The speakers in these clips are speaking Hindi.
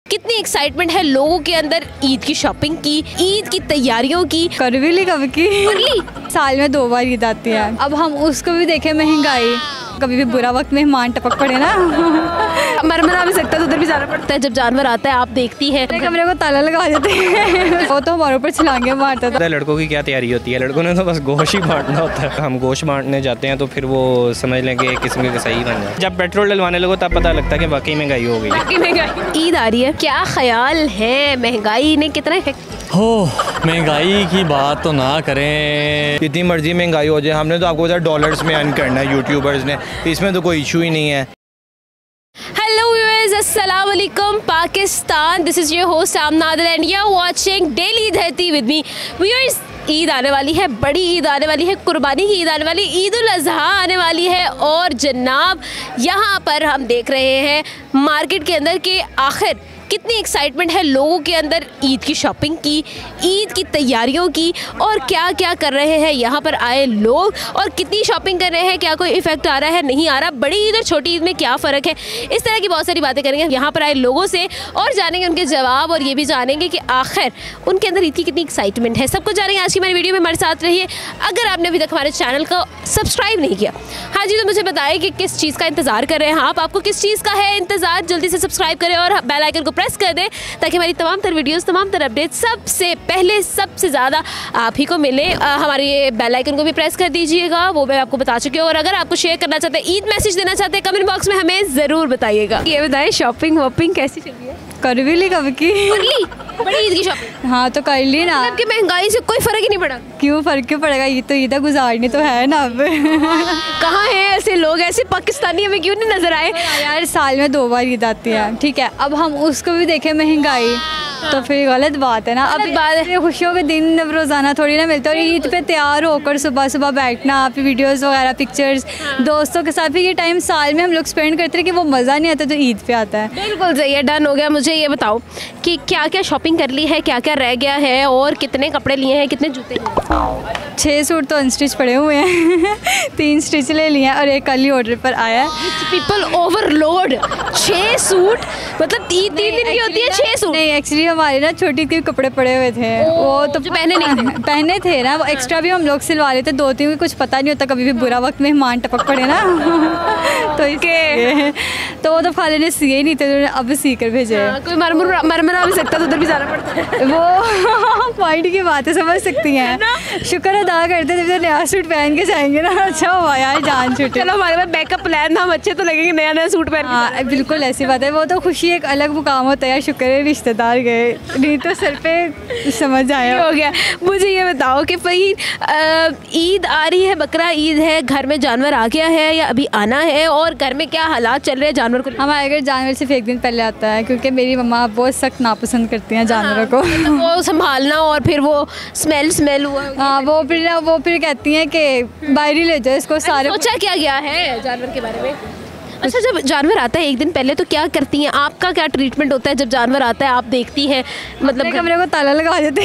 कितनी एक्साइटमेंट है लोगों के अंदर ईद की शॉपिंग की, ईद की तैयारियों की। कर भी ली कब की, साल में 2 बार ईद आती है। अब हम उसको भी देखें, महंगाई, कभी भी बुरा वक्त मेहमान टपक पड़े ना मरमरा भी सकता है तो उधर भी जाना पड़ता है। जब जानवर आता है आप देखती हैं, कमरे को ताला लगा देते हैं वो तो हमारे ऊपर छलांगे मारता था। लड़कों की क्या तैयारी होती है, लड़कों ने तो बस गोश्त ही बांटना होता है। हम गोश्त बांटने जाते हैं तो फिर वो समझ लेंगे एक किस्म के कसाई बन जाए। जब पेट्रोल डलवाने लगो तब पता लगता है कि वाकई महंगाई हो गई। ईद आ रही है, क्या ख्याल है, महंगाई ने कितना इफेक्ट हो, महंगाई की बात तो ना करें। जितनी मर्जी महंगाई हो जाए, हमने तो आपको पता डॉलर्स में अर्न करना है, यूट्यूबर्स ने, इसमें तो कोई इशू ही नहीं है। हेलो व्यूअर्स, अस्सलाम वालेकुम Pakistan, this is your host Amna and you are watching daily Dharti with me. Viewers, Eid आने वाली है, बड़ी ईद आने वाली है, कुर्बानी की ईद आने वाली, ईद उल अज़हा आने वाली है। और जनाब यहाँ पर हम देख रहे हैं मार्केट के अंदर के आखिर कितनी एक्साइटमेंट है लोगों के अंदर ईद की शॉपिंग की, ईद की तैयारियों की, और क्या क्या कर रहे हैं यहाँ पर आए लोग, और कितनी शॉपिंग कर रहे हैं, क्या कोई इफेक्ट आ रहा है, नहीं आ रहा, बड़ी ईद और छोटी ईद में क्या फ़र्क है, इस तरह की बहुत सारी बातें करेंगे यहाँ पर आए लोगों से और जानेंगे उनके जवाब, और ये भी जानेंगे कि आखिर उनके अंदर ईद की कितनी एक्साइटमेंट है। सब कुछ जानेंगे आज की हमारी वीडियो में, हमारे साथ रहिए। अगर आपने अभी तक हमारे चैनल को सब्सक्राइब नहीं किया, हाँ जी, तो मुझे बताइए कि किस चीज़ का इंतज़ार कर रहे हैं आप, आपको किस चीज़ का है इंतज़ार, जल्दी से सब्सक्राइब करें और बेल आइकन को प्रेस कर दें ताकि हमारी तमाम तर वीडियोस, तमाम तर अपडेट सबसे पहले, सबसे ज़्यादा आप ही को मिले। हमारे बेल आइकन को भी प्रेस कर दीजिएगा, वो मैं आपको बता चुकी हूँ। और अगर आपको शेयर करना चाहते हैं, ईद मैसेज देना चाहते हैं, कमेंट बॉक्स में हमें ज़रूर बताइएगा। ये बताएं, शॉपिंग वॉपिंग कैसी चल रही है? कर भी ली कब की, बड़ी ईद की शॉपिंग? हाँ तो कर ली ना। आपकी महंगाई से कोई फ़र्क ही नहीं पड़ा? क्यों फ़र्क क्यों पड़ेगा, ये तो ईद गुजारनी तो है ना। अब कहाँ हैं ऐसे लोग, ऐसे पाकिस्तानी हमें क्यों नहीं नजर आए? यार साल में 2 बार ईद आती है, ठीक है। अब हम उसको भी देखें, महंगाई, तो फिर गलत बात है ना। अब खुशियों के दिन अब रोज़ाना थोड़ी ना मिलते, और ईद पे तैयार होकर सुबह सुबह बैठना, आप वीडियोस वगैरह, पिक्चर्स, दोस्तों के साथ भी ये टाइम साल में हम लोग स्पेंड करते हैं कि वो मज़ा नहीं आता तो ईद पे आता है। बिल्कुल सही है, डन हो गया। मुझे ये बताओ कि क्या क्या शॉपिंग कर ली है, क्या क्या रह गया है, और कितने कपड़े लिए हैं, कितने जूते लिए? 6 सूट तो अनस्टिच पड़े हुए हैं 3 स्टिच ले लिए हैं और एक कल ही ऑर्डर पर आया है। पीपल ओवरलोड, 6 सूट, मतलब 3 दिन की होती है 6 सूट? नहीं, एक्चुअली हमारे ना छोटी के कपड़े पड़े हुए थे, वो तो पहने नहीं थे। पहने थे ना, वो एक्स्ट्रा भी हम लोग सिलवा लेते 2-3, कुछ पता नहीं होता, कभी भी बुरा वक्त मेहमान टपक पड़े ना तो इसके तो वो तो खाली ने सिए ही नहीं थे, तो अब सी कर भेजे। कोई मरमरा भी सकता तो उधर भी जाना पड़ता है। वो पॉइंट की बातें समझ सकती हैं, शुक्र अदा करते थे, तो नया सूट पहन के जाएंगे ना, अच्छा हुआ यार जान छूटे। चलो हमारे पास बैकअप प्लान था, हम अच्छे तो लगेंगे नया नया सूट पहन। हाँ बिल्कुल ऐसी बात है, वो तो खुशी एक अलग मुकाम होता है, शुक्र है रिश्तेदार गए, नहीं तो सर पे समझ आया हो गया। मुझे ये बताओ कि भाई ईद आ रही है, बकरा ईद है, घर में जानवर आ गया है या अभी आना है, और घर में क्या हालात चल रहे हैं जानवर को? हमारे घर जानवर सिर्फ 1 दिन पहले आता है, क्योंकि मेरी मम्मा बहुत सख्त नापसंद करती हैं जानवरों को। तो वो संभालना और फिर वो स्मेल हुआ। हाँ वो फिर कहती हैं कि बाहर ही ले जाओ इसको। सारे सोचा क्या गया है जानवर के बारे में? अच्छा, जब जानवर आता है 1 दिन पहले तो क्या करती हैं, आपका क्या ट्रीटमेंट होता है जब जानवर आता है, आप देखती हैं? मतलब कमरे को ताला लगा देते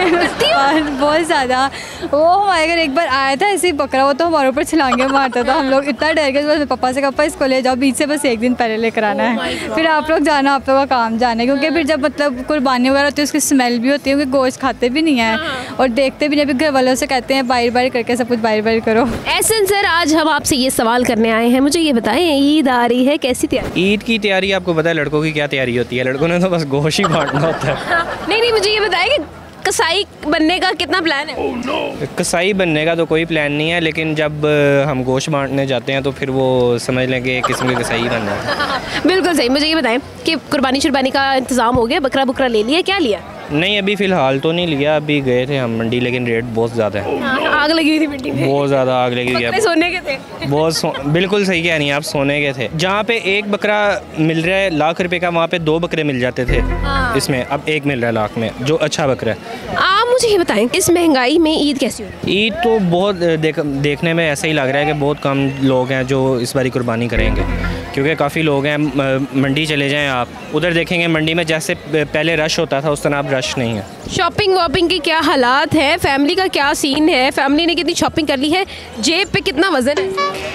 हैं बहुत ज़्यादा। वो हमारे घर एक बार आया था ऐसे ही बकरा, वो तो हमारे ऊपर छलांगे मारता था, हम लोग इतना डर गए, बस पापा से पापा इसको ले जाओ, बीच से बस 1 दिन पहले लेकर आना है, फिर आप लोग जाना, आप लोग का काम जाना है, क्योंकि फिर जब मतलब कुर्बानी वगैरह होती है उसकी स्मेल भी होती है, क्योंकि गोश्त खाते भी नहीं है और देखते भी नहीं, फिर घर वालों से कहते हैं बाहर करके सब कुछ बाहर करो। ऐसे सर, आज हम आपसे ये सवाल करने आए हैं, मुझे ये बताएं, ईद आ रही है, कैसी तैयारी? ईद की तैयारी आपको पता है लड़कों की क्या तैयारी होती है, लड़कों ने तो बस गोश्त ही बांटना होता है। नहीं, मुझे ये बताएं कि कसाई बनने का कितना प्लान है? कसाई बनने का तो कोई प्लान नहीं है, लेकिन जब हम गोश्त बांटने जाते हैं तो फिर वो समझ लेंगे एक किस्म के कसाई बन जाए। बिल्कुल सही। मुझे ये बताएं कि कुर्बानी का इंतजाम हो गया, बकरा लिया लिया, क्या लिया? नहीं, अभी फ़िलहाल तो नहीं लिया, अभी गए थे हम मंडी, लेकिन रेट बहुत ज़्यादा है। आग लगी हुई थी मंडी में, बहुत ज़्यादा आग लगी हुई है। सोने के थे? बिल्कुल सही कह रही हैं आप, सोने के थे। जहाँ पे एक बकरा मिल रहा है लाख रुपए का, वहाँ पे 2 बकरे मिल जाते थे इसमें, अब 1 मिल रहा है लाख में, जो अच्छा बकरा है। आप मुझे ये बताएं, इस महंगाई में ईद कैसी हो? ईद तो बहुत देखने में ऐसा ही लग रहा है कि बहुत कम लोग हैं जो इस बारी कुर्बानी करेंगे, क्योंकि काफ़ी लोग हैं। मंडी चले जाएं आप, उधर देखेंगे मंडी में जैसे पहले रश होता था उस तरह अब रश नहीं है। शॉपिंग वॉपिंग की क्या हालात है, फैमिली का क्या सीन है, फैमिली ने कितनी शॉपिंग कर ली है, जेब पे कितना वजन है?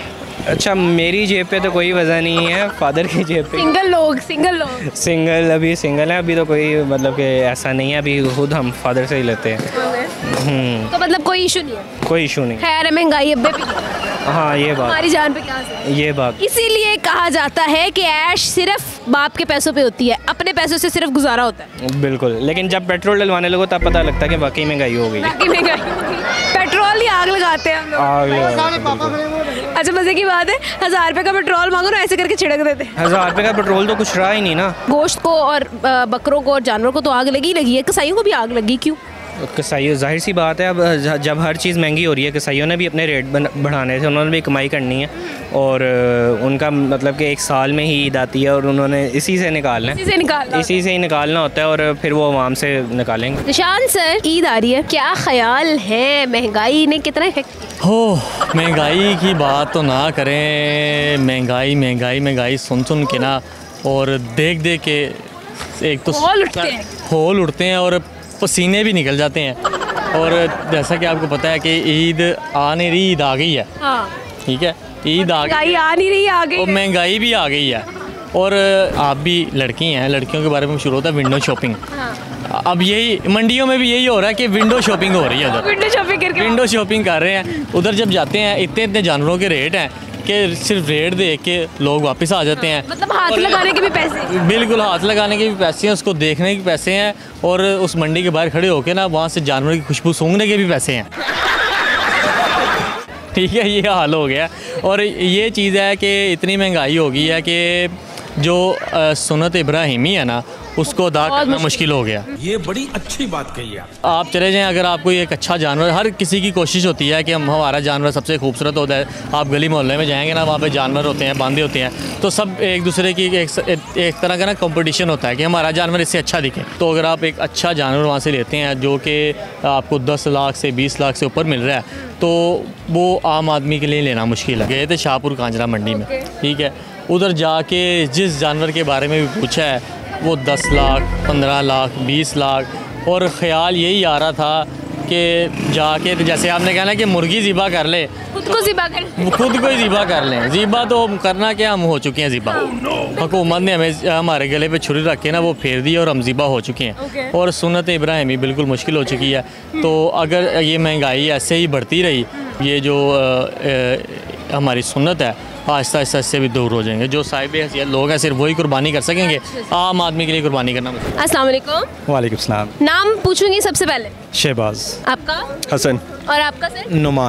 अच्छा, मेरी जेब पे तो कोई वजह नहीं है, फादर की जेब पे। सिंगल लोग अभी सिंगल है, अभी तो कोई मतलब कि ऐसा नहीं है, अभी खुद हम फादर से ही लेते हैं। तो मतलब कोई इशू नहीं है? कोई इशू नहीं। खैर है, महंगाई अब भी हाँ, ये बात हमारी जान पे क्या असर है? ये बात इसीलिए कहा जाता है कि ऐश सिर्फ बाप के पैसों पे होती है, अपने पैसों से सिर्फ गुजारा होता है। बिल्कुल, लेकिन जब पेट्रोल डलवाने लगो तब पता लगता है कि वाकई महंगाई हो गई। बाकी महंगाई, पेट्रोल ही आग लगाते हैं हम लोग। अच्छा, मजे की बात है, 1000 रुपए का पेट्रोल मांगो ना, ऐसे करके छिड़क देते हैं। 1000 रुपये का पेट्रोल तो कुछ रहा ही नहीं ना। गोश्त को और बकरों को और जानवरों को तो आग लगी है, कसाईयों को भी आग लगी, क्यों? कसाई, जाहिर सी बात है, अब जब हर चीज़ महंगी हो रही है, कसाईयों ने भी अपने रेट बढ़ाने थे, उन्होंने भी कमाई करनी है, और उनका मतलब कि एक साल में ही ईद आती है और उन्होंने इसी से निकालना है, इसी से ही निकालना होता है, और फिर वो आवाम से निकालेंगे। निशान सर, ईद आ रही है, क्या ख्याल है, महंगाई ने कितना इफेक्ट हो महंगाई की बात तो ना करें। महंगाई सुन के ना, और देख के एक तो होल उठते हैं और पसीने भी निकल जाते हैं। और जैसा कि आपको पता है कि ईद आ नहीं रही, ईद आ गई है। ठीक है, ईद आ गई, आ नहीं रही, आ गई, और महंगाई भी आ गई है। और आप भी लड़की हैं, लड़कियों के बारे में शुरू होता है विंडो शॉपिंग। अब यही मंडियों में भी यही हो रहा है कि विंडो शॉपिंग हो रही है, उधर विंडो शॉपिंग कर रहे हैं। उधर जब जाते हैं, इतने जानवरों के रेट हैं कि सिर्फ रेट देख के लोग वापस आ जाते हैं। मतलब हाथ लगाने के भी पैसे? बिल्कुल, हाथ लगाने के भी पैसे हैं, उसको देखने के पैसे हैं, और उस मंडी के बाहर खड़े होके ना वहाँ से जानवरों की खुशबू सूंघने के भी पैसे हैं। ठीक है, ये हाल हो गया। और ये चीज़ है कि इतनी महंगाई हो गई है कि जो सुन्नत इब्राहिमी है ना, उसको अदा करना मुश्किल हो गया। ये बड़ी अच्छी बात कही है। आप चले जाएं, अगर आपको एक अच्छा जानवर, हर किसी की कोशिश होती है कि हमारा जानवर सबसे खूबसूरत होता है। आप गली मोहल्ले में जाएंगे ना, वहाँ पे जानवर होते हैं, बांधे होते हैं, तो सब एक दूसरे की एक तरह का ना कंपटीशन होता है कि हमारा जानवर इससे अच्छा दिखे। तो अगर आप एक अच्छा जानवर वहाँ से लेते हैं जो कि आपको 10 लाख से 20 लाख से ऊपर मिल रहा है, तो वो आम आदमी के लिए लेना मुश्किल है। गए थे शाहपुर कांजरा मंडी में, ठीक है, उधर जाके जिस जानवर के बारे में भी पूछा है, वो 10 लाख, 15 लाख, 20 लाख, और ख़्याल यही आ रहा था कि जाके, तो जैसे आपने कहना कि मुर्गी ज़िबा कर ले, खुद को ही ज़िबा कर लें। ज़िबा तो करना क्या, हम हो चुके हैं ज़िबा। हुकूमत ने हमें हमारे गले पे छुरी रख के ना वो फेर दी और हम ज़िबा हो चुके हैं। और सुन्नत इब्राहिमी बिल्कुल मुश्किल हो चुकी है। तो अगर ये महंगाई ऐसे ही बढ़ती रही, ये जो हमारी सुन्नत है, आहिस्ता आहिस्ता इससे भी दूर हो जाएंगे। जो साहिब हैसियत लोग हैं सिर्फ वही कुर्बानी कर सकेंगे, आम आदमी के लिए कुर्बानी करना मुश्किल। अस्सलाम वालेकुम। वालेकुम सलाम। नाम पूछूंगी सबसे पहले? शहबाज। आपका? हसन। और आपका सर?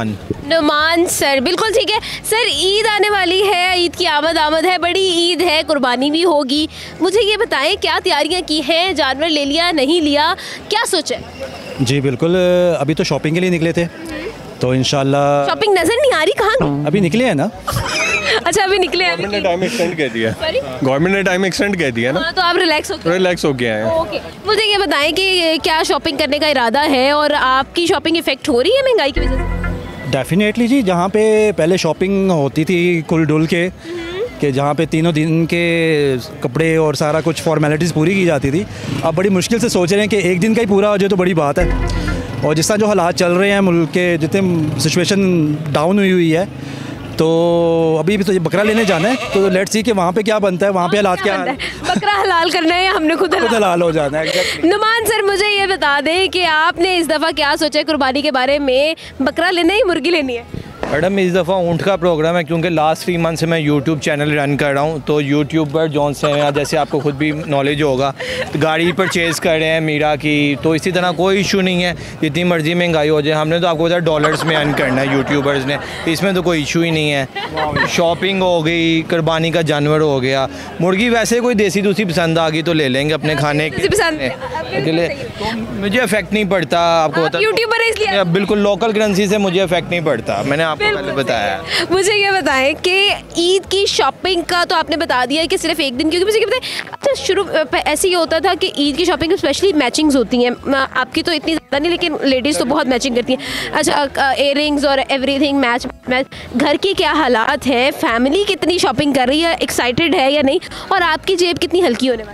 नुमान सर, बिल्कुल ठीक है सर। ईद आने वाली है, ईद की आमद है, बड़ी ईद है, कुर्बानी भी होगी। मुझे ये बताएं, क्या तैयारियां की हैं, जानवर ले लिया, नहीं लिया, क्या सोचा? जी बिल्कुल, अभी तो शॉपिंग के लिए निकले थे, तो इंशाल्लाह। शॉपिंग नजर नहीं आ रही, कहाँ? अभी निकले हैं ना। अच्छा, अभी निकले हैं। गवर्नमेंट ने टाइम एक्सटेंड कर दिया। गवर्नमेंट ने टाइम एक्सटेंड कर दिया ना, तो आप रिलैक्स हो गए हैं। ओके, मुझे ये बताएं कि क्या शॉपिंग करने का इरादा है, और आपकी शॉपिंग इफेक्ट हो रही है महंगाई की वजह से? डेफिनेटली जी, जहाँ पे पहले शॉपिंग होती थी कुल डुल के, कि जहाँ पे तीनों दिन के कपड़े और सारा कुछ फॉर्मेलिटीज़ पूरी की जाती थी, अब बड़ी मुश्किल से सोच रहे हैं कि एक दिन का ही पूरा हो जाए तो बड़ी बात है। और जिस तरह जो हालात चल रहे हैं मुल्क के, जितने सिचुएशन डाउन हुई है, तो अभी भी तो ये बकरा लेने जाना है, तो लेट्स सी कि वहाँ पे क्या बनता है, वहाँ पे हालात क्या है। बकरा हलाल करना है, हमने खुद हलाल हो जाना है। नुमान सर, मुझे ये बता दें कि आपने इस दफ़ा क्या सोचा है कुर्बानी के बारे में? बकरा लेना है, मुर्गी लेनी है? मैडम, इस दफ़ा ऊँट का प्रोग्राम है, क्योंकि लास्ट 3 मंथ से मैं यूट्यूब चैनल रन कर रहा हूँ। तो यूट्यूबर जौन से हैं, जैसे आपको खुद भी नॉलेज होगा, तो गाड़ी परचेज़ कर रहे हैं मीरा की, तो इसी तरह कोई इशू नहीं है, जितनी मर्जी महंगाई हो जाए, हमने तो आपको पता डॉलर्स में अर्न करना है यूट्यूबर्स ने, इसमें तो कोई इशू ही नहीं है। शॉपिंग हो गई, कुर्बानी का जानवर हो गया, मुर्गी वैसे कोई देसी दूसरी पसंद आ गई तो ले लेंगे अपने खाने के लिए, तो मुझे इफेक्ट नहीं पड़ता। आपको पता यूट्यूबर है इसलिए बिल्कुल लोकल करेंसी से मुझे इफेक्ट नहीं पड़ता, मैंने आपको पहले बताया। मुझे ये बताएं कि ईद की शॉपिंग का तो आपने बता दिया कि सिर्फ एक दिन, क्योंकि मुझे ये बताएं, अच्छा शुरू ऐसे ही होता था कि ईद की शॉपिंग स्पेशली मैचिंग्स होती हैं, आपकी तो इतनी ज़्यादा नहीं, लेकिन लेडीज़ तो बहुत मैचिंग करती हैं। अच्छा, इयररिंग्स और एवरीथिंग मैच। घर की क्या हालात हैं, फैमिली कितनी शॉपिंग कर रही है, एक्साइटेड है या नहीं, और आपकी जेब कितनी हल्की होने वाली?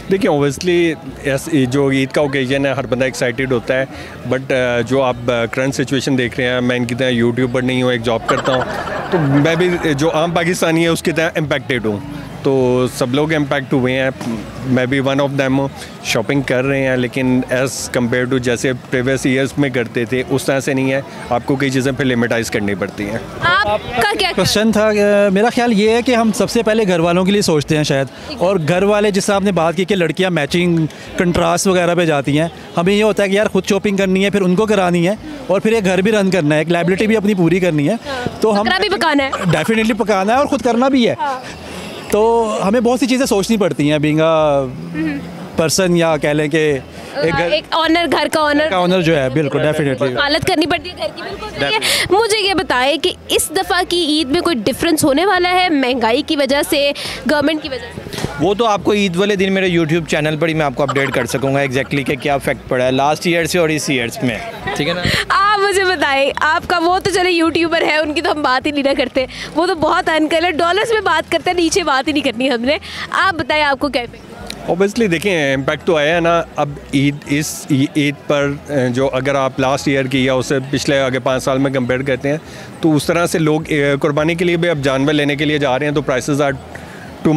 देखिए ओबियसली जो ईद का ओकेजन है हर बंदा एक्साइटेड होता है, बट जो आप करंट सिचुएशन देख रहे हैं, मैं इनकी तरह यूट्यूबर नहीं हूँ, एक जॉब करता हूँ, तो मैं भी जो आम पाकिस्तानी है उसकी तरह इम्पैक्टेड हूँ। तो सब लोग इम्पैक्ट हुए हैं, मैं भी वन ऑफ देम हूँ। शॉपिंग कर रहे हैं, लेकिन एज़ कम्पेयर टू जैसे प्रीवियस ईयर्स में करते थे उस तरह से नहीं है। आपको कई चीज़ें फिर लिमिटाइज़ करनी पड़ती हैं। आपका क्या क्वेश्चन था? मेरा ख्याल ये है कि हम सबसे पहले घर वालों के लिए सोचते हैं शायद, और घर वाले जिस आपने बात की कि लड़कियां मैचिंग कंट्रास्ट वगैरह पे जाती हैं, हमें ये होता है कि यार खुद शॉपिंग करनी है, फिर उनको करानी है, और फिर एक घर भी रन करना है, एक लाइबिलिटी भी अपनी पूरी करनी है। तो हम भी पकाना है, डेफिनेटली पकाना है और ख़ुद करना भी है। तो हमें बहुत सी चीज़ें सोचनी पड़ती हैं बीइंग पर्सन, या कह लें कि एक ऑनर, घर का ऑनर जो है, बिल्कुल डेफिनेटली हालत करनी पड़ती है घर की, बिल्कुल सही है। मुझे ये बताएं कि इस दफ़ा की ईद में कोई डिफरेंस होने वाला है महंगाई की वजह से, गवर्नमेंट की वजह से? वो तो आपको ईद वाले दिन मेरे यूट्यूब चैनल पर ही मैं आपको अपडेट कर सकूँगा एग्जैक्टली कि क्या इफेक्ट पड़ा है लास्ट ईयर से और इस ईयर्स में, ठीक है ना। आप मुझे बताएं, आपका वो तो चले यूट्यूबर है, उनकी तो हम बात ही नहीं ना करते, वो तो बहुत अनकल है, डॉलर्स में बात करते हैं, नीचे बात ही नहीं करनी हमने। आप बताएं आपको क्या इफेक्ट? ओबियसली देखिए इम्पैक्ट तो आया है ना। अब इस ईद पर जो अगर आप लास्ट ईयर की या उससे पिछले आगे 5 साल में कंपेयर करते हैं, तो उस तरह से लोग कुर्बानी के लिए भी अब जानवर लेने के लिए जा रहे हैं, तो prices are too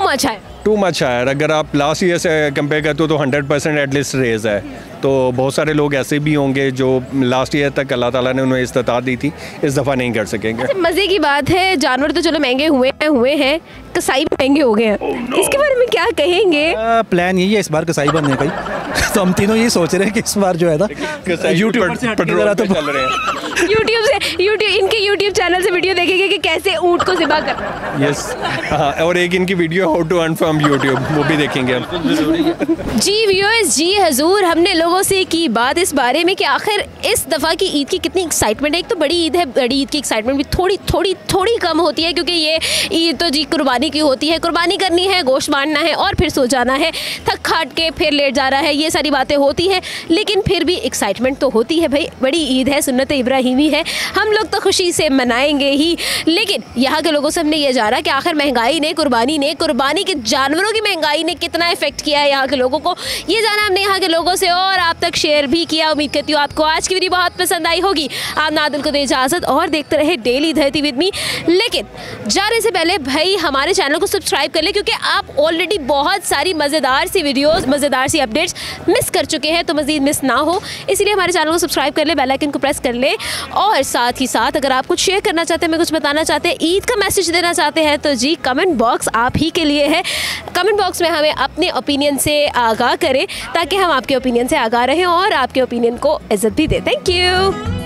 much higher. अगर आप लास्ट ईयर से कंपेयर करते हो तो 100% एटलीस्ट रेज है। तो बहुत सारे लोग ऐसे भी होंगे जो लास्ट ईयर तक अल्लाह ताला ने उन्हें इस्तिताअत दी थी, इस दफ़ा नहीं कर सकेंगे। मज़े की बात है, जानवर तो चलो महंगे हुए हैं, कसाई भी महंगे हो गए हैं, इसके बारे में क्या कहेंगे? प्लान यही है इस बार कसाई बनने का ही। तो हम तीनों ये सोच रहे हैं कि इस बार जो है ना यूट्यूब से चल रहे हैं, यूट्यूब चैनल से वीडियो देखेंगे कि कैसे ऊँट को ज़िबा करना। यस, हाँ, और एक इनकी video how to earn from YouTube, वो भी देखेंगे। जी व्यूअर्स, जी हजूर, हमने लोगों से की बात इस बारे में कि आखिर इस दफ़ा की ईद की कितनी एक्साइटमेंट है। एक तो बड़ी ईद है, बड़ी ईद की एक्साइटमेंट भी थोड़ी कम होती है, क्योंकि ये ईद तो जी कुर्बानी की होती है, कुर्बानी करनी है, गोश्त बांटना है और फिर सो जाना है, थक खाट के फिर लेट जा रहा है, ये सारी बातें होती हैं, लेकिन फिर भी एक्साइटमेंट तो होती है भाई। बड़ी ईद है, सुन्नत इब्राहिमी है, हम लोग तो खुशी से मनाएंगे ही। लेकिन यहाँ के लोगों से हमने ये जाना कि आखिर महंगाई ने, कुर्बानी के जानवरों की महंगाई ने कितना इफेक्ट किया है यहाँ के लोगों को, ये जाना हमने यहाँ के लोगों से और आप तक शेयर भी किया। उम्मीद करती हूँ आपको आज की वीडियो बहुत पसंद आई होगी। आप नादिल को दे इजाज़त और देखते रहे डेली धरती विद मी। लेकिन जाने से पहले भाई हमारे चैनल को सब्सक्राइब कर ले, क्योंकि आप ऑलरेडी बहुत सारी मज़ेदार सी वीडियोस, मज़ेदार सी अपडेट्स मिस कर चुके हैं, तो मज़ीद मिस ना हो इसलिए हमारे चैनल को सब्सक्राइब कर ले, बेल आइकन को प्रेस कर ले। और साथ ही साथ अगर आप कुछ शेयर करना चाहते हैं, मैं कुछ बताना चाहते हैं, ईद का मैसेज देना चाहते हैं, तो जी कमेंट बॉक्स आप ही के लिए है। कमेंट बॉक्स में हमें अपने ओपिनियन से आगाह करें, ताकि हम आपके ओपिनियन से आगाह रहें और आपके ओपिनियन को इज्जत भी दें। Thank you.